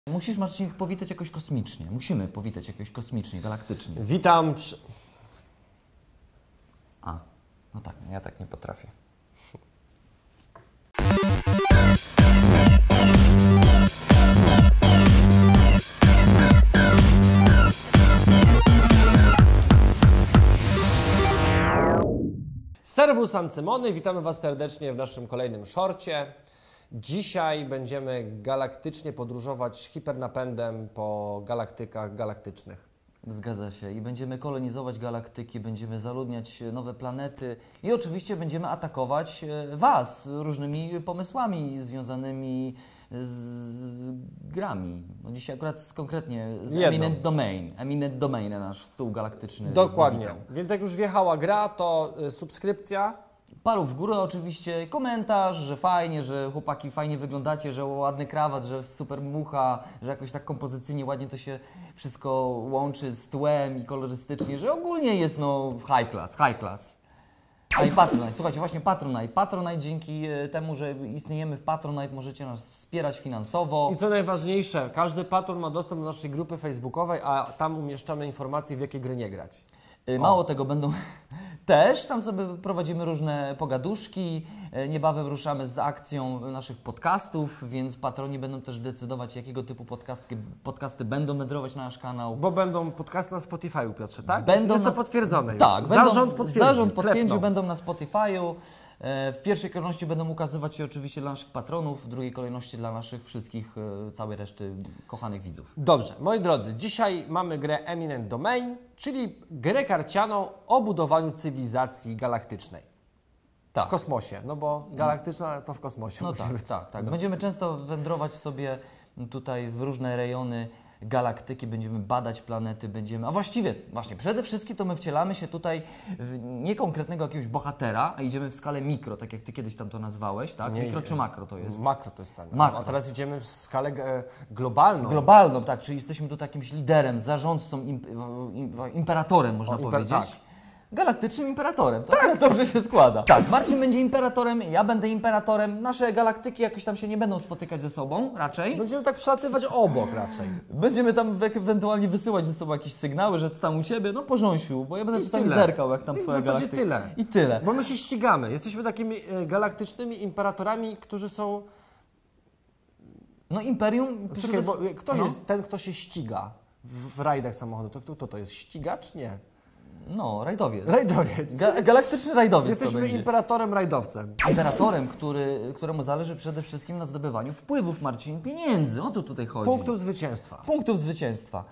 Musisz, Marcin, ich powitać jakoś kosmicznie. Musimy powitać jakoś kosmicznie, galaktycznie. Witam przy... A, no tak, ja tak nie potrafię. Serwus Ancymony, witamy Was serdecznie w naszym kolejnym shorcie. Dzisiaj będziemy galaktycznie podróżować hipernapędem po galaktykach galaktycznych. Zgadza się. I będziemy kolonizować galaktyki, będziemy zaludniać nowe planety i oczywiście będziemy atakować Was różnymi pomysłami związanymi z grami. No dzisiaj akurat konkretnie z Eminent Domain. Eminent Domain, nasz stół galaktyczny. Dokładnie. Więc jak już wjechała gra, to subskrypcja. Paluch w górę oczywiście, komentarz, że fajnie, że chłopaki fajnie wyglądacie, że ładny krawat, że super mucha, że jakoś tak kompozycyjnie ładnie to się wszystko łączy z tłem i kolorystycznie, że ogólnie jest no high class, high class. A i Patronite, słuchajcie, właśnie Patronite. Patronite, dzięki temu, że istniejemy w Patronite, możecie nas wspierać finansowo. I co najważniejsze, każdy patron ma dostęp do naszej grupy facebookowej, a tam umieszczamy informacje, w jakie gry nie grać. Mało tego, będą też, tam sobie prowadzimy różne pogaduszki, niebawem ruszamy z akcją naszych podcastów, więc patroni będą też decydować, jakiego typu podcasty będą wędrować na nasz kanał. Bo będą podcasty na Spotify'u, Piotrze, tak? Będą jest to potwierdzone tak, już. Zarząd potwierdził, będą na Spotify'u. W pierwszej kolejności będą ukazywać się oczywiście dla naszych patronów, w drugiej kolejności dla naszych wszystkich, całej reszty kochanych widzów. Dobrze, moi drodzy, dzisiaj mamy grę Eminent Domain, czyli grę karcianą o budowaniu cywilizacji galaktycznej. Tak. W kosmosie, no bo galaktyczna to w kosmosie. No tak. Będziemy często wędrować sobie tutaj w różne rejony galaktyki, będziemy badać planety, a właściwie, właśnie, przede wszystkim to my wcielamy się tutaj w nie konkretnego jakiegoś bohatera, a idziemy w skalę mikro, tak jak Ty kiedyś tam to nazwałeś, tak? Nie, mikro czy makro to jest? Makro to jest tak. Makro. A teraz idziemy w skalę globalną. Globalną, tak, czyli jesteśmy tu jakimś liderem, zarządcą, imperatorem, można powiedzieć. Tak. Galaktycznym imperatorem, to tak dobrze się składa. Tak, Marcin będzie imperatorem, ja będę imperatorem, nasze galaktyki jakoś tam się nie będą spotykać ze sobą raczej. Będziemy tak przelatywać obok raczej. Będziemy tam ewentualnie wysyłać ze sobą jakieś sygnały, że co tam u Ciebie, no porząsiu, bo ja będę czasami zerkał, jak tam Twoja galaktyka. W zasadzie tyle. I tyle. Bo my się ścigamy, jesteśmy takimi galaktycznymi imperatorami, którzy są... No imperium... Czekaj, bo kto jest ten, kto się ściga w rajdach samochodów? Kto to jest? Ścigacz? Nie. No, rajdowiec. Rajdowiec. Galaktyczny rajdowiec. Jesteśmy imperatorem, rajdowcem. Imperatorem, któremu zależy przede wszystkim na zdobywaniu wpływów, Marcin, pieniędzy. O to tutaj chodzi. Punktów zwycięstwa. Punktów zwycięstwa.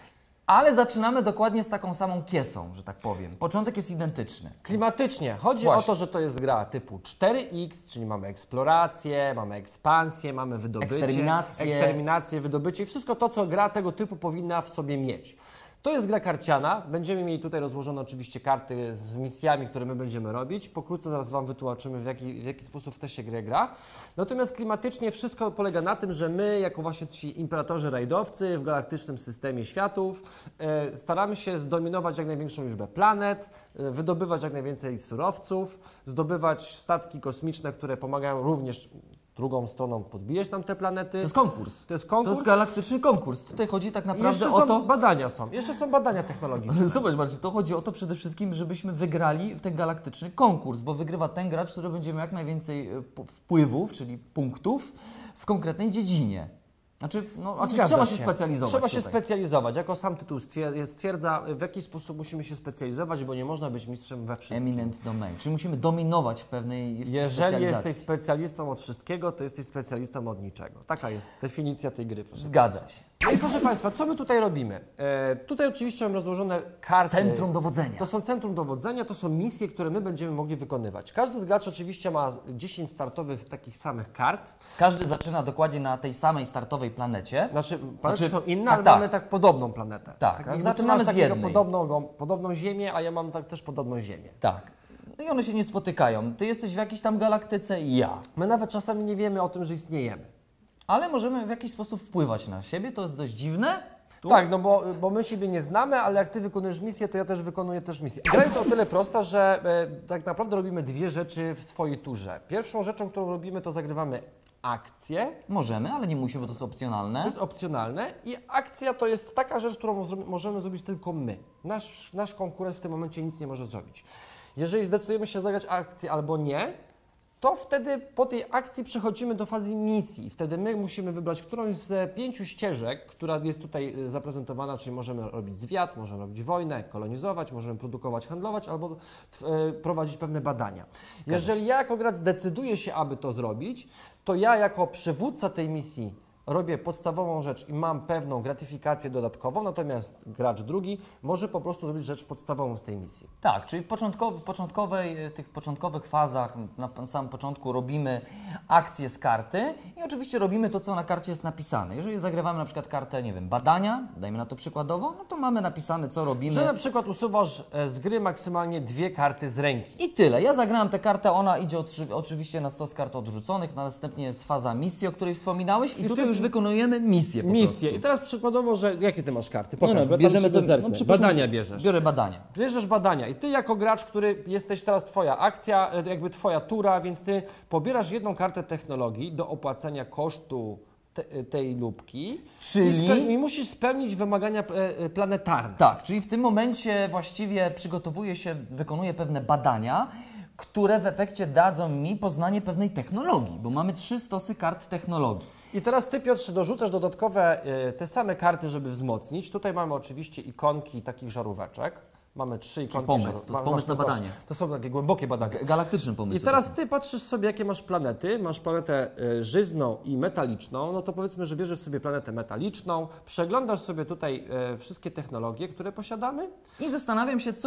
Ale zaczynamy dokładnie z taką samą kiesą, że tak powiem. Początek jest identyczny. Klimatycznie. Chodzi o to, że to jest gra typu 4X, czyli mamy eksplorację, mamy ekspansję, mamy wydobycie. Eksterminację, wydobycie i wszystko to, co gra tego typu powinna w sobie mieć. To jest gra karciana. Będziemy mieli tutaj rozłożone oczywiście karty z misjami, które my będziemy robić. Pokrótce zaraz Wam wytłumaczymy, w jaki sposób w te się grę gra. Natomiast klimatycznie wszystko polega na tym, że my, jako właśnie ci imperatorzy rajdowcy w galaktycznym systemie światów, staramy się zdominować jak największą liczbę planet, wydobywać jak najwięcej surowców, zdobywać statki kosmiczne, które pomagają również drugą stroną podbijać tam te planety. To jest konkurs. To jest konkurs. To jest galaktyczny konkurs. Tutaj chodzi tak naprawdę o to... Jeszcze są badania technologiczne. Zobacz, Marcin, to chodzi o to przede wszystkim, żebyśmy wygrali w ten galaktyczny konkurs, bo wygrywa ten gracz, który będzie miał jak najwięcej wpływów, czyli punktów w konkretnej dziedzinie. Znaczy trzeba się specjalizować. Trzeba się specjalizować. Jako sam tytuł stwierdza, w jaki sposób musimy się specjalizować, bo nie można być mistrzem we wszystkim. Eminent domain, czyli musimy dominować w pewnej Jeżeli jesteś specjalistą od wszystkiego, to jesteś specjalistą od niczego. Taka jest definicja tej gry. Zgadza się. No i proszę Państwa, co my tutaj robimy? Tutaj oczywiście mam rozłożone karty. Centrum dowodzenia. To są centrum dowodzenia, to są misje, które my będziemy mogli wykonywać. Każdy z graczy oczywiście ma 10 startowych takich samych kart. Każdy zaczyna dokładnie na tej samej startowej planecie. Planety są inne, ale mamy tak podobną planetę. Tak, zaczynamy z jednej. Podobną Ziemię, a ja mam też podobną Ziemię. Tak. No i one się nie spotykają. Ty jesteś w jakiejś tam galaktyce i ja. My nawet czasami nie wiemy o tym, że istniejemy. Ale możemy w jakiś sposób wpływać na siebie, to jest dość dziwne. Tak, no bo my siebie nie znamy, ale jak Ty wykonujesz misję, to ja też wykonuję misję. Gra jest o tyle prosta, że tak naprawdę robimy dwie rzeczy w swojej turze. Pierwszą rzeczą, którą robimy, to zagrywamy akcję. Możemy, ale nie musimy, bo to jest opcjonalne. To jest opcjonalne i akcja to jest taka rzecz, którą możemy zrobić tylko my. Nasz konkurent w tym momencie nic nie może zrobić. Jeżeli zdecydujemy się zagrać akcję albo nie, to wtedy po tej akcji przechodzimy do fazy misji. Wtedy my musimy wybrać którąś z 5 ścieżek, która jest tutaj zaprezentowana, czyli możemy robić zwiat, możemy robić wojnę, kolonizować, możemy produkować, handlować albo prowadzić pewne badania. Jeżeli ja jako gracz zdecyduję się, aby to zrobić, to ja jako przywódca tej misji robię podstawową rzecz i mam pewną gratyfikację dodatkową, natomiast gracz drugi może po prostu zrobić rzecz podstawową z tej misji. Tak, czyli w tych początkowych fazach, na samym początku robimy akcję z karty i oczywiście robimy to, co na karcie jest napisane. Jeżeli zagrywamy na przykład kartę, nie wiem, badania, dajmy na to przykładowo, no to mamy napisane, co robimy. Że na przykład usuwasz z gry maksymalnie 2 karty z ręki. I tyle. Ja zagrałem tę kartę, ona idzie oczywiście na stos kart odrzuconych, następnie jest faza misji, o której wspomniałeś i tutaj już wykonujemy misję po prostu. I teraz przykładowo, że jakie ty masz karty? Pokaż, bierzemy badania bierzesz. Biorę badania. Bierzesz badania i ty jako gracz, który jesteś teraz twoja akcja, jakby twoja tura, więc ty pobierasz jedną kartę technologii do opłacenia kosztu tej lubki i musisz spełnić wymagania planetarne. Tak, czyli w tym momencie właściwie wykonuję pewne badania, które w efekcie dadzą mi poznanie pewnej technologii, bo mamy 3 stosy kart technologii. I teraz Ty, Piotrze, dorzucasz dodatkowe te same karty, żeby wzmocnić. Tutaj mamy oczywiście ikonki takich żaróweczek. Mamy 3 ikonki. To jest pomysł na badanie. To są takie głębokie badania. Galaktyczny pomysł. I teraz Ty patrzysz sobie, jakie masz planety. Masz planetę żyzną i metaliczną. No to powiedzmy, że bierzesz sobie planetę metaliczną, przeglądasz sobie tutaj wszystkie technologie, które posiadamy. I zastanawiam się,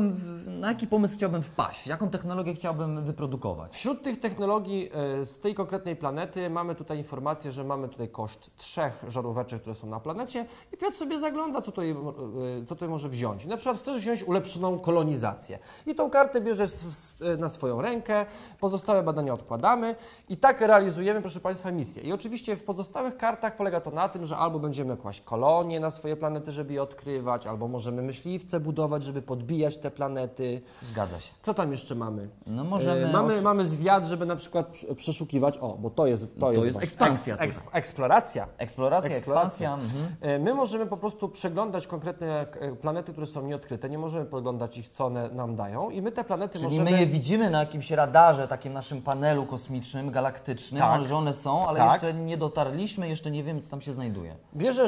na jaki pomysł chciałbym wpaść, jaką technologię chciałbym wyprodukować. Wśród tych technologii z tej konkretnej planety mamy tutaj informację, że mamy tutaj koszt 3 żaróweczek, które są na planecie i Piotr sobie zagląda, co tutaj może wziąć. Na przykład chcesz wziąć ulepszoną kolonizację. I tą kartę bierzesz na swoją rękę, pozostałe badania odkładamy i tak realizujemy, proszę Państwa, misję. I oczywiście w pozostałych kartach polega to na tym, że albo będziemy kłaść kolonie na swoje planety, żeby je odkrywać, albo możemy myśliwce budować, żeby podbijać te planety. Zgadza się. Co tam jeszcze mamy? No możemy... Mamy zwiat, żeby na przykład przeszukiwać, bo to jest ekspansja. Eksploracja. Ekspansja. My możemy po prostu przeglądać konkretne planety, które są nieodkryte. Nie możemy podglądać ich, co one nam dają i my te planety my je widzimy na jakimś radarze, takim naszym panelu kosmicznym, galaktycznym, ale że one są, ale jeszcze nie dotarliśmy, jeszcze nie wiemy, co tam się znajduje.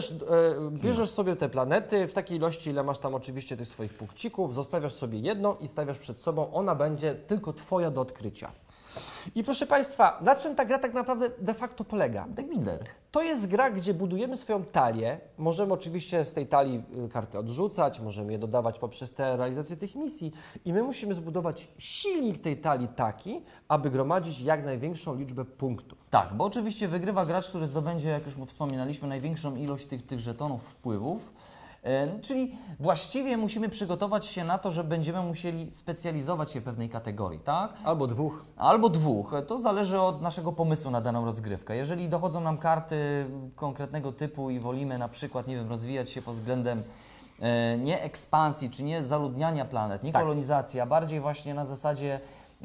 Bierzesz sobie te planety w takiej ilości, ile masz tam oczywiście tych swoich punkcików, zostawiasz sobie jedną i stawiasz przed sobą, ona będzie tylko Twoja do odkrycia. I proszę Państwa, na czym ta gra tak naprawdę de facto polega? Deck builder. To jest gra, gdzie budujemy swoją talię. Możemy oczywiście z tej talii karty odrzucać, możemy je dodawać poprzez te realizację tych misji i my musimy zbudować silnik tej talii taki, aby gromadzić jak największą liczbę punktów. Tak, bo oczywiście wygrywa gracz, który zdobędzie, jak już wspominaliśmy, największą ilość tych żetonów wpływów. Czyli właściwie musimy przygotować się na to, że będziemy musieli specjalizować się w pewnej kategorii, tak? Albo dwóch. Albo dwóch. To zależy od naszego pomysłu na daną rozgrywkę. Jeżeli dochodzą nam karty konkretnego typu i wolimy na przykład, nie wiem, rozwijać się pod względem nie ekspansji, czy nie zaludniania planet, nie kolonizacji, a bardziej właśnie na zasadzie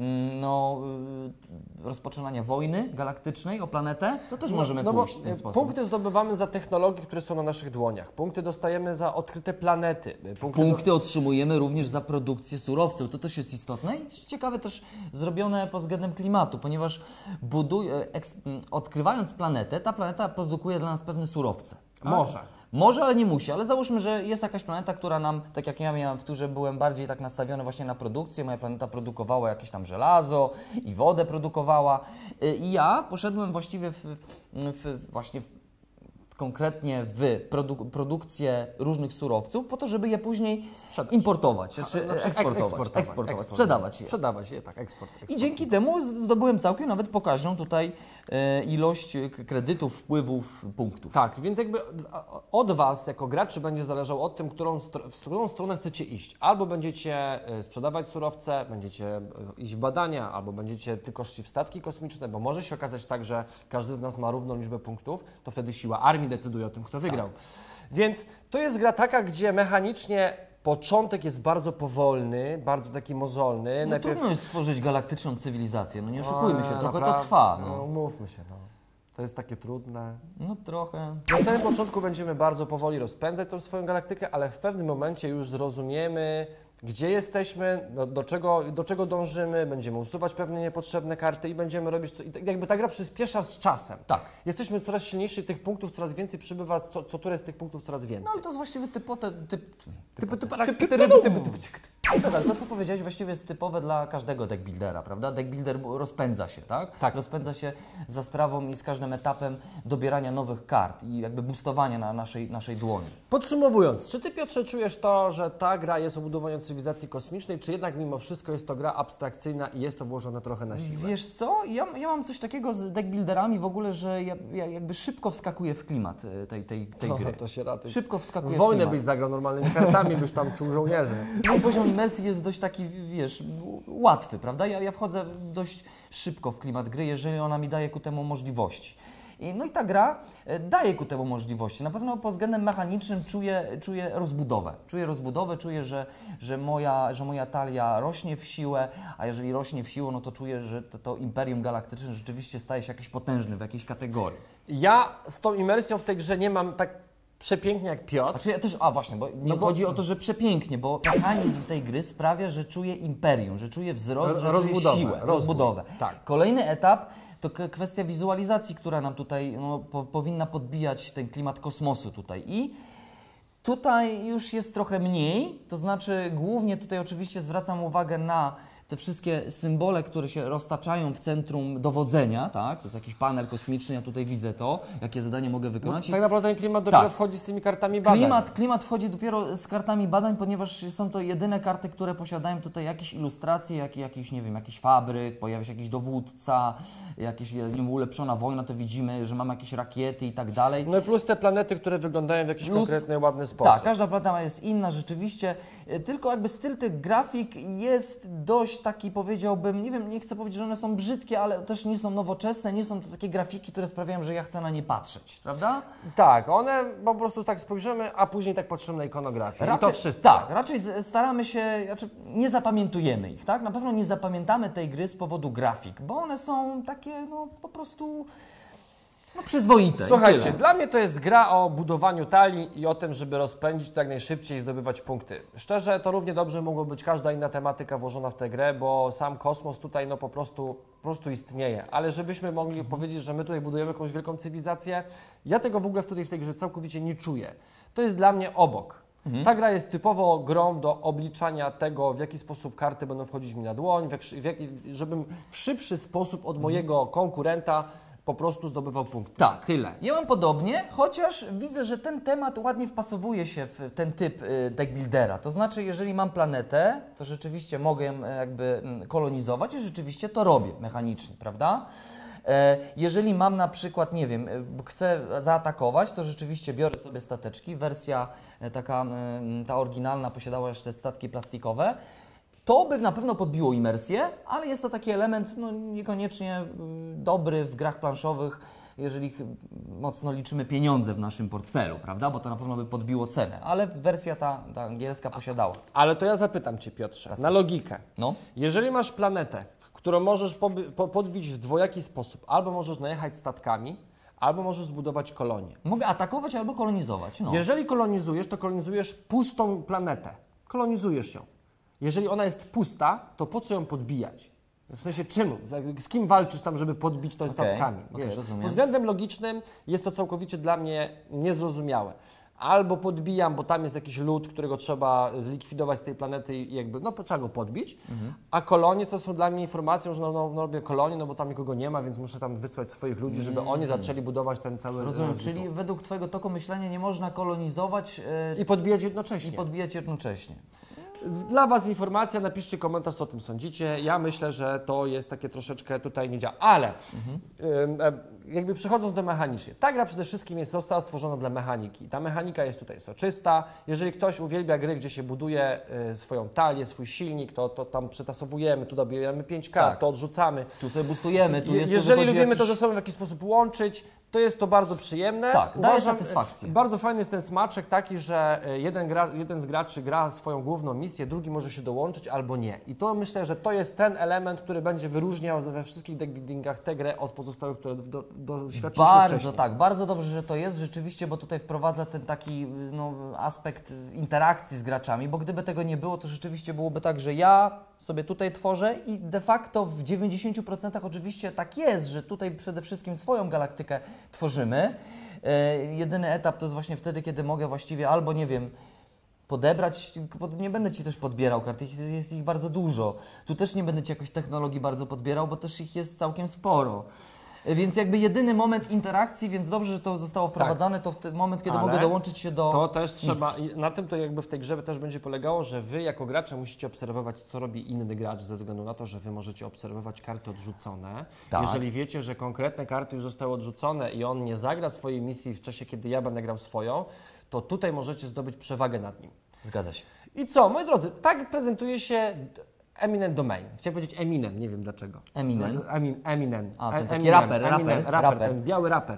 rozpoczynania wojny galaktycznej o planetę, to też możemy pójść w ten sposób. Punkty zdobywamy za technologie, które są na naszych dłoniach. Punkty dostajemy za odkryte planety. Punkty otrzymujemy również za produkcję surowców. To też jest istotne i ciekawe też zrobione pod względem klimatu, ponieważ odkrywając planetę, ta planeta produkuje dla nas pewne surowce. Może, ale nie musi. Ale załóżmy, że jest jakaś planeta, która nam, tak jak ja miałem w turze, byłem bardziej tak nastawiony właśnie na produkcję. Moja planeta produkowała jakieś tam żelazo i wodę produkowała. I ja poszedłem właściwie konkretnie w produkcję różnych surowców po to, żeby je później importować, eksportować, sprzedawać je. Eksport. I dzięki temu zdobyłem całkiem nawet pokaźną tutaj ilość kredytów, wpływów, punktów. Tak, więc jakby od Was jako graczy będzie zależało od tym, w którą stronę chcecie iść. Albo będziecie sprzedawać surowce, będziecie iść w badania, albo będziecie tylko szli w statki kosmiczne, bo może się okazać tak, że każdy z nas ma równą liczbę punktów, to wtedy siła armii decyduje o tym, kto wygrał. Tak. Więc to jest gra taka, gdzie mechanicznie początek jest bardzo powolny, bardzo taki mozolny. Trudno jest stworzyć galaktyczną cywilizację, nie oszukujmy się, trochę to trwa. Umówmy się. To jest takie trudne. No trochę. Na samym początku będziemy bardzo powoli rozpędzać tą swoją galaktykę, ale w pewnym momencie już zrozumiemy, gdzie jesteśmy, do czego dążymy, będziemy usuwać pewne niepotrzebne karty i będziemy robić, jakby ta gra przyspiesza z czasem. Tak. Jesteśmy coraz silniejsi, tych punktów coraz więcej przybywa, co któreś z tych punktów coraz więcej. No ale to jest właściwie Ale to, co powiedziałeś, właściwie jest typowe dla każdego deckbuildera, prawda? Deckbuilder rozpędza się, tak? Tak. Rozpędza się za sprawą i z każdym etapem dobierania nowych kart i jakby boostowania na naszej dłoni. Podsumowując, czy Ty, Piotrze, czujesz to, że ta gra jest o budowaniu cywilizacji kosmicznej, czy jednak mimo wszystko jest to gra abstrakcyjna i jest to włożone trochę na siłę? Wiesz co, ja mam coś takiego z deckbuilderami w ogóle, że ja jakby szybko wskakuję w klimat tej gry. To się raty. Szybko wskakuję w Wojnę klimat. byś zagrał normalnymi kartami, byś tam czuł żołnierzy. Mój poziom imersji jest dość taki, wiesz, łatwy, prawda? Ja wchodzę dość szybko w klimat gry, jeżeli ona mi daje ku temu możliwości. No i ta gra daje ku temu możliwości. Na pewno pod względem mechanicznym czuję rozbudowę. Czuję, że moja talia rośnie w siłę, a jeżeli rośnie w siłę, no to czuję, że to Imperium Galaktyczne rzeczywiście staje się jakiś potężny w jakiejś kategorii. Ja z tą imersją w tej grze nie mam tak przepięknie jak Piotr. Znaczy ja też, właśnie, bo nie chodzi o to, że przepięknie, bo mechanizm tej gry sprawia, że czuję imperium, że czuję wzrost, że czuję siłę, rozbudowę. Tak. Kolejny etap to kwestia wizualizacji, która nam tutaj powinna podbijać ten klimat kosmosu tutaj. I tutaj już jest trochę mniej, to znaczy głównie tutaj oczywiście zwracam uwagę na te wszystkie symbole, które się roztaczają w centrum dowodzenia, tak? To jest jakiś panel kosmiczny, ja tutaj widzę to, jakie zadanie mogę wykonać. No, tak naprawdę ten klimat dopiero wchodzi z tymi kartami badań. Klimat wchodzi dopiero z kartami badań, ponieważ są to jedyne karty, które posiadają tutaj jakieś ilustracje, jakiś, nie wiem, jakiś fabryk, pojawia się jakiś dowódca, jakaś ulepszona wojna, to widzimy, że mamy jakieś rakiety i tak dalej. No i plus te planety, które wyglądają w jakiś konkretny, ładny sposób. Tak, każda planeta jest inna rzeczywiście, tylko jakby styl tych grafik jest dość taki, powiedziałbym, nie wiem, nie chcę powiedzieć, że one są brzydkie, ale też nie są nowoczesne, nie są to takie grafiki, które sprawiają, że ja chcę na nie patrzeć, prawda? Tak, one po prostu tak spojrzymy, a później tak patrzymy na ikonografię. I to wszystko. Tak, raczej staramy się, nie zapamiętujemy ich, tak? Na pewno nie zapamiętamy tej gry z powodu grafik, bo one są takie, no po prostu... No przyzwoite. Słuchajcie, dla mnie to jest gra o budowaniu talii i o tym, żeby rozpędzić to jak najszybciej i zdobywać punkty. Szczerze, to równie dobrze mogła być każda inna tematyka włożona w tę grę, bo sam kosmos tutaj no po prostu istnieje. Ale żebyśmy mogli powiedzieć, że my tutaj budujemy jakąś wielką cywilizację, ja tego w ogóle w tej grze całkowicie nie czuję. To jest dla mnie obok. Ta gra jest typowo grą do obliczania tego, w jaki sposób karty będą wchodzić mi na dłoń, żebym w szybszy sposób od mojego konkurenta po prostu zdobywał punkty. Tak, tyle. Ja mam podobnie, chociaż widzę, że ten temat ładnie wpasowuje się w ten typ deckbuildera. To znaczy, jeżeli mam planetę, to rzeczywiście mogę ją jakby kolonizować i rzeczywiście to robię mechanicznie, prawda? Jeżeli mam na przykład, nie wiem, chcę zaatakować, to rzeczywiście biorę sobie stateczki. Wersja ta oryginalna posiadała jeszcze statki plastikowe. To by na pewno podbiło imersję, ale jest to taki element no, niekoniecznie dobry w grach planszowych, jeżeli mocno liczymy pieniądze w naszym portfelu, prawda? Bo to na pewno by podbiło cenę, ale wersja ta angielska posiadała. Ale to ja zapytam Cię, Piotrze, na logikę. No. Jeżeli masz planetę, którą możesz podbić w dwojaki sposób, albo możesz najechać statkami, albo możesz zbudować kolonię. Mogę atakować albo kolonizować. No. Jeżeli kolonizujesz, to kolonizujesz pustą planetę. Kolonizujesz ją. Jeżeli ona jest pusta, to po co ją podbijać? W sensie czemu? Z kim walczysz tam, żeby podbić to statkami? Rozumiem. Pod względem logicznym jest to całkowicie dla mnie niezrozumiałe. Albo podbijam, bo tam jest jakiś lud, którego trzeba zlikwidować z tej planety i jakby, no trzeba go podbić, a kolonie to są dla mnie informacją, że robię kolonię, no bo tam nikogo nie ma, więc muszę tam wysłać swoich ludzi, żeby oni zaczęli budować ten cały... Rozumiem, czyli według Twojego toku myślenia nie można kolonizować i podbijać jednocześnie. Dla Was informacja, napiszcie komentarz, co o tym sądzicie. Ja myślę, że to jest takie troszeczkę tutaj nie działa. Ale jakby przechodząc do mechanicznie, ta gra przede wszystkim została stworzona dla mechaniki. Ta mechanika jest tutaj soczysta. Jeżeli ktoś uwielbia gry, gdzie się buduje swoją talię, swój silnik, to tam przetasowujemy, tu dobieramy 5 kart, to odrzucamy. Tu sobie boostujemy. Jeżeli lubimy to ze sobą w jakiś sposób łączyć, to jest to bardzo przyjemne. Tak, daje satysfakcję. Bardzo fajny jest ten smaczek taki, że jeden z graczy gra swoją główną misję, drugi może się dołączyć albo nie. I to myślę, że to jest ten element, który będzie wyróżniał we wszystkich deckbuildingach tę grę od pozostałych, które doświadczyliśmy wcześniej. Tak, bardzo dobrze, że to jest rzeczywiście, bo tutaj wprowadza ten taki aspekt interakcji z graczami, bo gdyby tego nie było, to rzeczywiście byłoby tak, że ja sobie tutaj tworzę i de facto w 90% oczywiście tak jest, że tutaj przede wszystkim swoją galaktykę tworzymy. Jedyny etap to jest właśnie wtedy, kiedy mogę właściwie albo, nie wiem, podebrać, nie będę Ci też podbierał kart, jest ich bardzo dużo. Tu też nie będę Ci jakoś technologii bardzo podbierał, bo też ich jest całkiem sporo. Więc jakby jedyny moment interakcji, więc dobrze, że to zostało wprowadzane, to w ten moment, kiedy mogę dołączyć się do to też trzeba, na tym to jakby w tej grze też będzie polegało, że Wy jako gracze musicie obserwować, co robi inny gracz, ze względu na to, że Wy możecie obserwować karty odrzucone. Tak. Jeżeli wiecie, że konkretne karty już zostały odrzucone i on nie zagra swojej misji w czasie, kiedy ja będę grał swoją, to tutaj możecie zdobyć przewagę nad nim. Zgadza się. I co, moi drodzy, tak prezentuje się Eminent Domain. Chciałem powiedzieć Eminem, nie wiem dlaczego. Eminem. A, ten taki raper. Ten biały raper.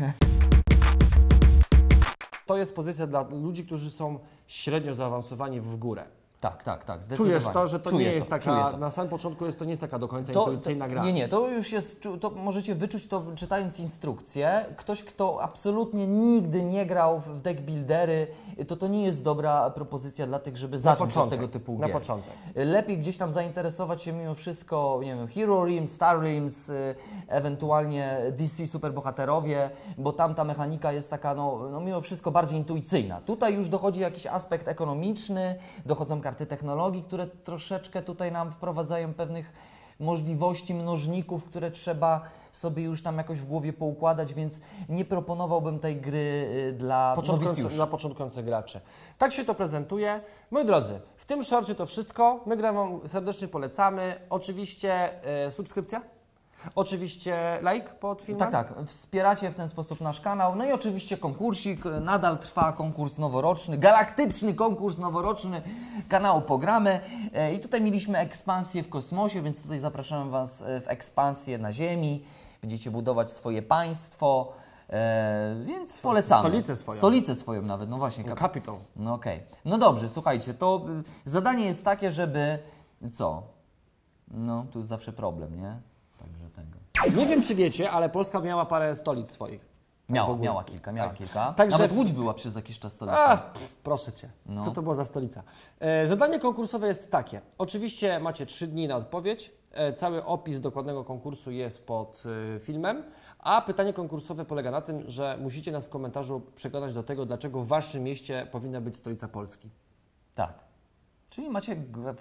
To jest pozycja dla ludzi, którzy są średnio zaawansowani w górę. Tak, zdecydowanie. Czujesz to, że to nie jest taka, na samym początku to nie jest taka do końca intuicyjna gra. Nie, to już jest, to możecie wyczuć to czytając instrukcję. Ktoś, kto absolutnie nigdy nie grał w deck buildery, to nie jest dobra propozycja dla tych, żeby zacząć od tego typu gier. Na początek. Lepiej gdzieś tam zainteresować się mimo wszystko, nie wiem, Hero Realms, Star Realms, ewentualnie DC Superbohaterowie, bo tam ta mechanika jest taka, mimo wszystko bardziej intuicyjna. Tutaj już dochodzi jakiś aspekt ekonomiczny, dochodzą karty technologii, które troszeczkę tutaj nam wprowadzają pewnych możliwości, mnożników, które trzeba sobie już tam jakoś w głowie poukładać, więc nie proponowałbym tej gry dla początkujących graczy. Tak się to prezentuje. Moi drodzy, w tym shorcie to wszystko. My grę Wam serdecznie polecamy. Oczywiście subskrypcja. Oczywiście like pod filmem. Tak. Wspieracie w ten sposób nasz kanał. No i oczywiście konkursik. Nadal trwa konkurs noworoczny, galaktyczny konkurs noworoczny kanału Pogramy. I tutaj mieliśmy ekspansję w kosmosie, więc tutaj zapraszamy Was w ekspansję na Ziemi. Będziecie budować swoje państwo, więc polecamy. Stolicę swoją nawet, no właśnie. Capital. No okej. No dobrze, słuchajcie, to zadanie jest takie, żeby co? No, tu jest zawsze problem, nie? Także tego. Nie wiem, czy wiecie, ale Polska miała parę stolic swoich. Miała kilka. Także nawet Łódź była przez jakiś czas stolicą. Proszę Cię, co to była za stolica? Zadanie konkursowe jest takie. Oczywiście macie 3 dni na odpowiedź. Cały opis dokładnego konkursu jest pod filmem, a pytanie konkursowe polega na tym, że musicie nas w komentarzu przekonać do tego, dlaczego w Waszym mieście powinna być stolica Polski. Tak. Czyli macie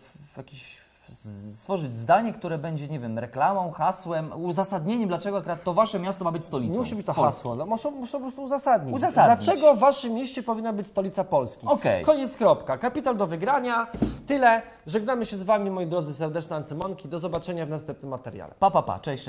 stworzyć zdanie, które będzie, nie wiem, reklamą, hasłem, uzasadnieniem, dlaczego akurat to Wasze miasto ma być stolicą. Nie musi być to hasło, muszą po prostu uzasadnić. Uzasadnić. Dlaczego w Waszym mieście powinna być stolica Polski? Okay. Koniec, kropka. Kapital do wygrania. Tyle. Żegnamy się z Wami, moi drodzy, serdeczne Ancymonki. Do zobaczenia w następnym materiale. Pa. Cześć.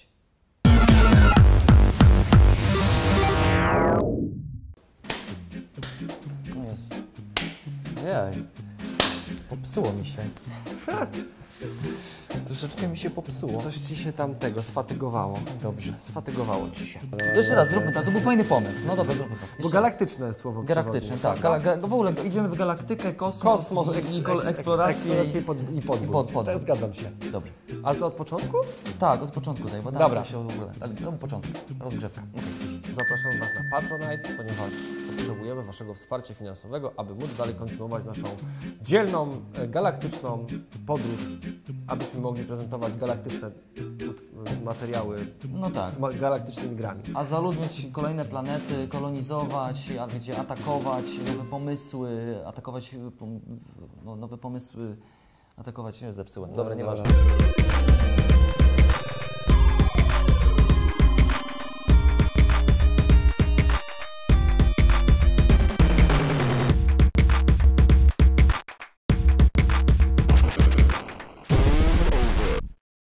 Jej. Popsuło mi się. Troszeczkę mi się popsuło. Coś Ci się tam sfatygowało. Dobrze. Sfatygowało Ci się. Jeszcze raz, zróbmy tak. To był fajny pomysł. No dobra, zróbmy tak. Bo galaktyczne jest słowo. Galaktyczne, tak. W ogóle idziemy w galaktykę, kosmos i eksplorację i podwór. Tak, zgadzam się. Dobrze. Ale to od początku? Tak, od początku. Bo tam się w ogóle. Tak, od początku. Rozgrzewka. Zapraszamy Was na Patronite, ponieważ potrzebujemy Waszego wsparcia finansowego, aby móc dalej kontynuować naszą dzielną, galaktyczną podróż, abyśmy mogli prezentować galaktyczne materiały z galaktycznymi grami. A zaludniać kolejne planety, kolonizować, atakować nowe pomysły, atakować, nie zepsułem. Dobra, nieważne.